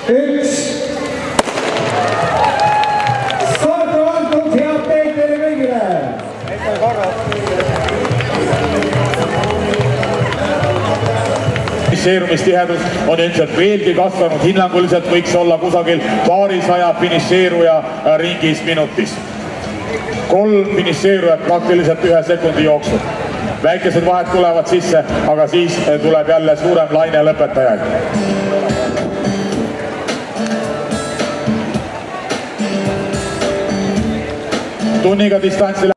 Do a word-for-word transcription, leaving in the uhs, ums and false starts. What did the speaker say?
üks. Starti antud, head teed teile kõigile! Finišeerumistihedus on ilmselt veelgi kasvanud, hinnanguliselt võiks olla kusagil paarisaja finišeeruja ringis minutis. Kolm finišeerujat praktiliselt ühe sekundi jooksul. Väikesed vahed tulevad sisse, aga siis tuleb jälle suurem laine lõpetajaid. Tunniga distantsile